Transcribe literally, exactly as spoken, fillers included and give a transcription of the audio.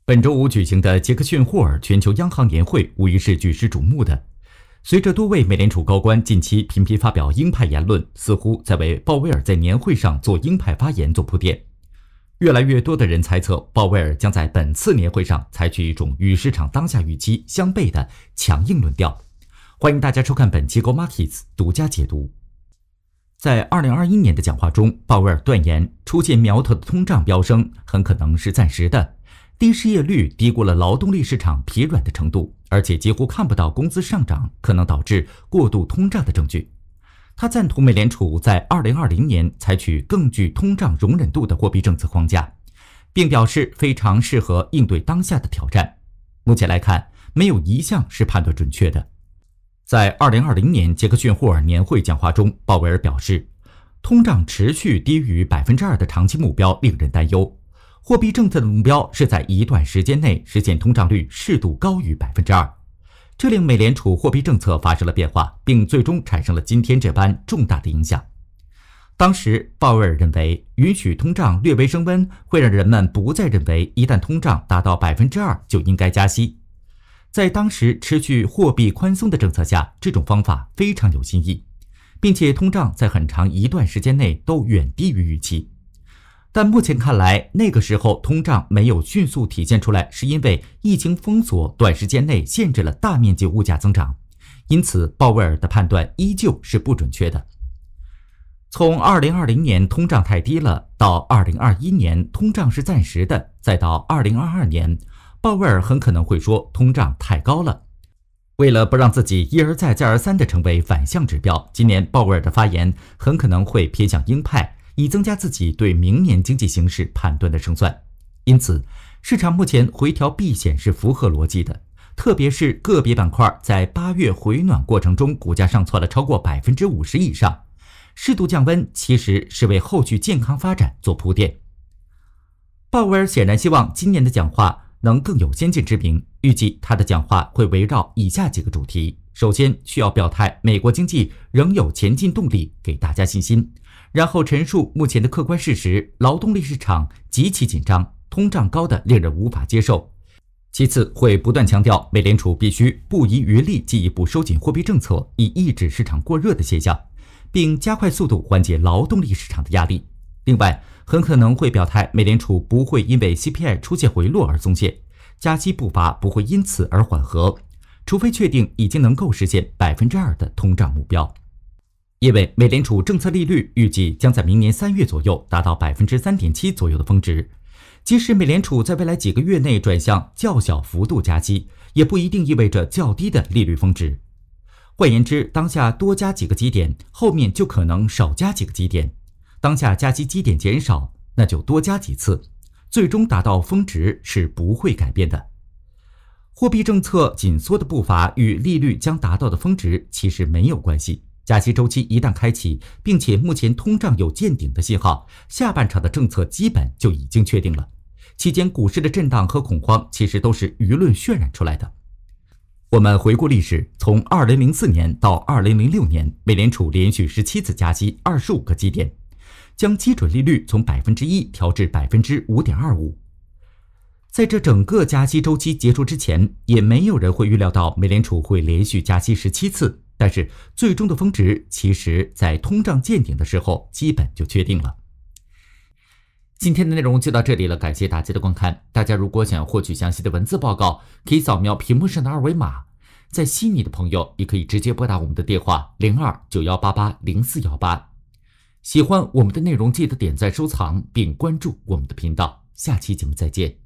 本周五举行的杰克逊霍尔全球央行年会无疑是举世瞩目的。随着多位美联储高官近期频频发表鹰派言论，似乎在为鲍威尔在年会上做鹰派发言做铺垫。越来越多的人猜测，鲍威尔将在本次年会上采取一种与市场当下预期相悖的强硬论调。欢迎大家收看本期 Go Markets 独家解读。在二零二一年的讲话中，鲍威尔断言出现苗头的通胀飙升很可能是暂时的。低失业率低估了劳动力市场疲软的程度，而且几乎看不到工资上涨可能导致过度通胀的证据。他赞同美联储在二零二零年采取更具通胀容忍度的货币政策框架，并表示非常适合应对当下的挑战。目前来看，没有一项是判断准确的。在二零二零年杰克逊霍尔年会讲话中，鲍威尔表示，通胀持续低于 百分之二 的长期目标令人担忧。货币政策的目标是在一段时间内实现通胀率适度高于 百分之二， 这令美联储货币政策发生了变化，并最终产生了今天这般重大的影响。当时鲍威尔认为，允许通胀略微升温会让人们不再认为一旦通胀达到 百分之二 就应该加息。在当时持续货币宽松的政策下，这种方法非常有新意，并且通胀在很长一段时间内都远低于预期。但目前看来，那个时候通胀没有迅速体现出来，是因为疫情封锁短时间内限制了大面积物价增长，因此鲍威尔的判断依旧是不准确的。从二零二零年通胀太低了，到二零二一年通胀是暂时的，再到二零二二年，鲍威尔很可能会说通胀太高了。为了不让自己一而再再而三地成为反向指标，今年鲍威尔的发言很可能会偏向鹰派，以增加自己对明年经济形势判断的胜算。因此，市场目前回调避险是符合逻辑的，特别是个别板块在八月回暖过程中股价上窜了超过 百分之五十 以上，适度降温其实是为后续健康发展做铺垫。鲍威尔显然希望今年的讲话能更有先见之明，预计他的讲话会围绕以下几个主题。首先，需要表态美国经济仍有前进动力，给大家信心。然后陈述目前的客观事实，劳动力市场极其紧张，通胀高的令人无法接受。其次，会不断强调美联储必须不遗余力进一步收紧货币政策，以抑制市场过热的现象，并加快速度缓解劳动力市场的压力。另外，很可能会表态美联储不会因为 C P I 出现回落而松懈，加息步伐不会因此而缓和，除非确定已经能够实现 百分之二 的通胀目标。因为美联储政策利率预计将在明年三月左右达到 百分之三点七 左右的峰值，即使美联储在未来几个月内转向较小幅度加息，也不一定意味着较低的利率峰值。换言之，当下多加几个基点，后面就可能少加几个基点；当下加息基点减少，那就多加几次，最终达到峰值是不会改变的。货币政策紧缩的步伐与利率将达到的峰值其实没有关系。加息周期一旦开启，并且目前通胀有见顶的信号，下半场的政策基本就已经确定了。期间股市的震荡和恐慌其实都是舆论渲染出来的。我们回顾历史，从二零零四年到二零零六年，美联储连续十七次加息二十五个基点，将基准利率从 百分之一 调至 百分之五点二五。在这整个加息周期结束之前，也没有人会预料到美联储会连续加息十七次。但是最终的峰值其实在通胀见顶的时候基本就确定了。今天的内容就到这里了，感谢大家的观看。大家如果想要获取详细的文字报告，可以扫描屏幕上的二维码。在悉尼的朋友也可以直接拨打我们的电话零二九一八八零四一八。喜欢我们的内容记得点赞收藏并关注我们的频道，下期节目再见。